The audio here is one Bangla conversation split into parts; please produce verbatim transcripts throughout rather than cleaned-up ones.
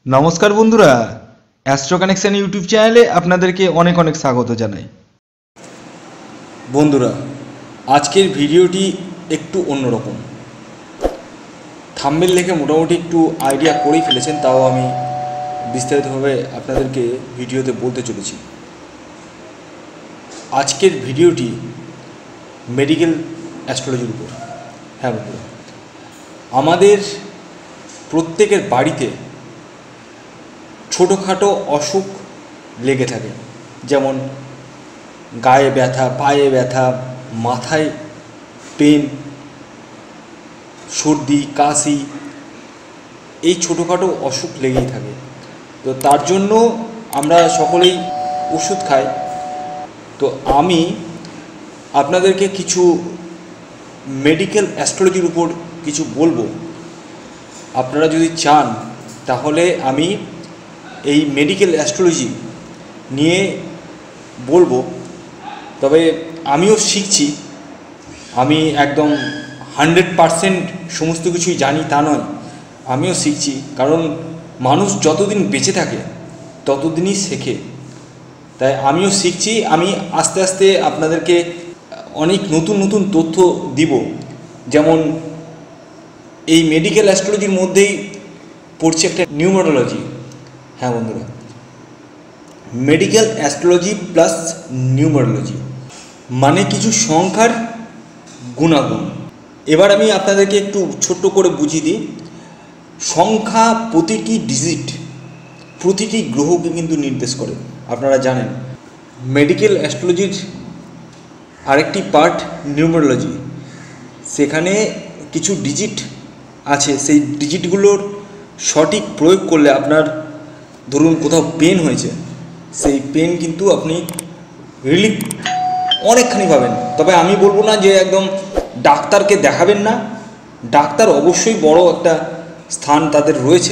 নমস্কার বন্ধুরা, অ্যাস্ট্রো কানেকশন ইউটিউব চ্যানেলে আপনাদেরকে অনেক অনেক স্বাগত জানাই। বন্ধুরা, আজকের ভিডিওটি একটু অন্যরকম। থাম্বনেল দেখে মোটামুটি একটু আইডিয়া করেই ফেলেছেন, তাও আমি বিস্তারিতভাবে আপনাদেরকে ভিডিওতে বলতে চলেছি। আজকের ভিডিওটি মেডিকেল অ্যাস্ট্রোলজির উপর। হ্যাঁ বন্ধুরা, আমাদের প্রত্যেকের বাড়িতে ছোটোখাটো অসুখ লেগে থাকে, যেমন গায়ে ব্যথা, পায়ে ব্যথা, মাথায় পেন, সর্দি, কাশি, এই ছোটোখাটো অসুখ লেগেই থাকে। তো তার জন্য আমরা সকলেই ওষুধ খাই। তো আমি আপনাদেরকে কিছু মেডিকেল অ্যাস্ট্রোলজির উপর কিছু বলবো। আপনারা যদি চান তাহলে আমি এই মেডিকেল অ্যাস্ট্রোলজি নিয়ে বলবো, তবে আমিও শিখছি। আমি একদম হান্ড্রেড পারসেন্ট সমস্ত কিছুই জানি তা নয়, আমিও শিখছি। কারণ মানুষ যতদিন বেঁচে থাকে ততদিনই শেখে, তাই আমিও শিখছি। আমি আস্তে আস্তে আপনাদেরকে অনেক নতুন নতুন তথ্য দিব। যেমন এই মেডিকেল অ্যাস্ট্রোলজির মধ্যেই পড়ছে একটা নিউমারোলজি। হ্যাঁ বন্ধুরা, মেডিকেল অ্যাস্ট্রোলজি প্লাস নিউমারোলজি মানে কিছু সংখ্যার গুণাগুণ। এবার আমি আপনাদেরকে একটু ছোট্ট করে বুঝিয়ে দিই। সংখ্যা প্রতিটি ডিজিট প্রতিটি গ্রহকে কিন্তু নির্দেশ করে, আপনারা জানেন। মেডিকেল অ্যাস্ট্রোলজির আরেকটি পার্ট নিউমারোলজি। সেখানে কিছু ডিজিট আছে, সেই ডিজিটগুলোর সঠিক প্রয়োগ করলে আপনার ধরুন কোথাও পেন হয়েছে, সেই পেন কিন্তু আপনি রিলিফ অনেকখানি পাবেন। তবে আমি বলবো না যে একদম ডাক্তারকে দেখাবেন না, ডাক্তার অবশ্যই বড় একটা স্থান তাদের রয়েছে।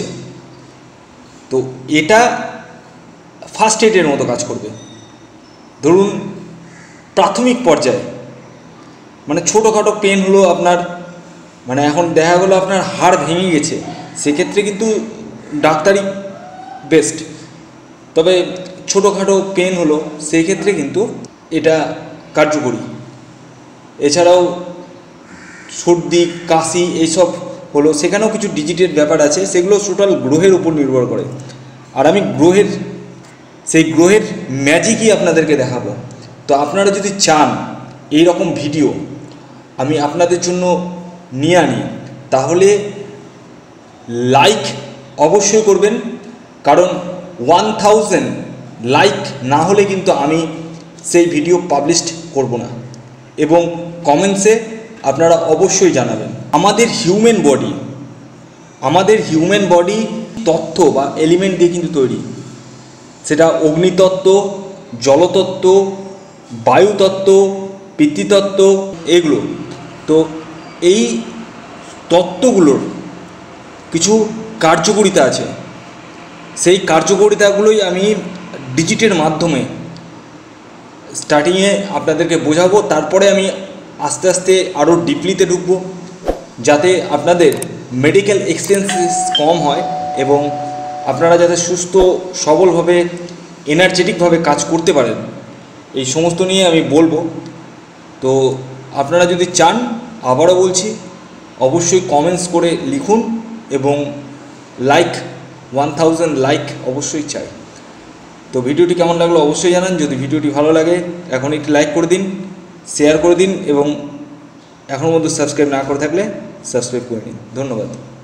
তো এটা ফার্স্ট এডের মতো কাজ করবে। ধরুন প্রাথমিক পর্যায়ে মানে ছোটোখাটো পেন হলো আপনার, মানে এখন দেখা গেলো আপনার হাড় ভেঙে গেছে, সেক্ষেত্রে কিন্তু ডাক্তারই বেস্ট। তবে ছোটোখাটো পেন হলো সেই ক্ষেত্রে কিন্তু এটা কার্যকরী। এছাড়াও সর্দি, কাশি এইসব হলো, সেখানেও কিছু ডিজিটের ব্যাপার আছে, সেগুলো টোটাল গ্রহের উপর নির্ভর করে। আর আমি গ্রহের সেই গ্রহের ম্যাজিকই আপনাদেরকে দেখাবো। তো আপনারা যদি চান এই রকম ভিডিও আমি আপনাদের জন্য নিয়ে আনি, তাহলে লাইক অবশ্যই করবেন। কারণ ওয়ান থাউজেন্ড লাইক না হলে কিন্তু আমি সেই ভিডিও পাবলিশ করব না। এবং কমেন্টসে আপনারা অবশ্যই জানাবেন। আমাদের হিউম্যান বডি আমাদের হিউম্যান বডি তত্ত্ব বা এলিমেন্ট দিয়ে কিন্তু তৈরি। সেটা অগ্নিতত্ত্ব, জলতত্ত্ব, বায়ুতত্ত্ব, পিতৃতত্ত্ব, এগুলো। তো এই তত্ত্বগুলোর কিছু কার্যকারিতা আছে, সেই কার্যকারিতাগুলোই আমি ডিজিটের মাধ্যমে স্টার্টিংয়ে আপনাদেরকে বোঝাবো। তারপরে আমি আস্তে আস্তে আরও ডিপলিতে ঢুকবো, যাতে আপনাদের মেডিকেল এক্সপেন্সেস কম হয় এবং আপনারা যাতে সুস্থ সবলভাবে এনার্জেটিকভাবে কাজ করতে পারেন, এই সমস্ত নিয়ে আমি বলবো। তো আপনারা যদি চান, আবারও বলছি, অবশ্যই কমেন্টস করে লিখুন এবং লাইক ওয়ান থাউজেন্ড লাইক অবশ্যই চাই। তো ভিডিওটি কেমন লাগলো অবশ্যই জানান। যদি ভিডিওটি ভালো লাগে এখন একটি লাইক করে দিন, শেয়ার করে দিন এবং এখনও মধ্যে সাবস্ক্রাইব না করে থাকলে সাবস্ক্রাইব করে নিন। ধন্যবাদ।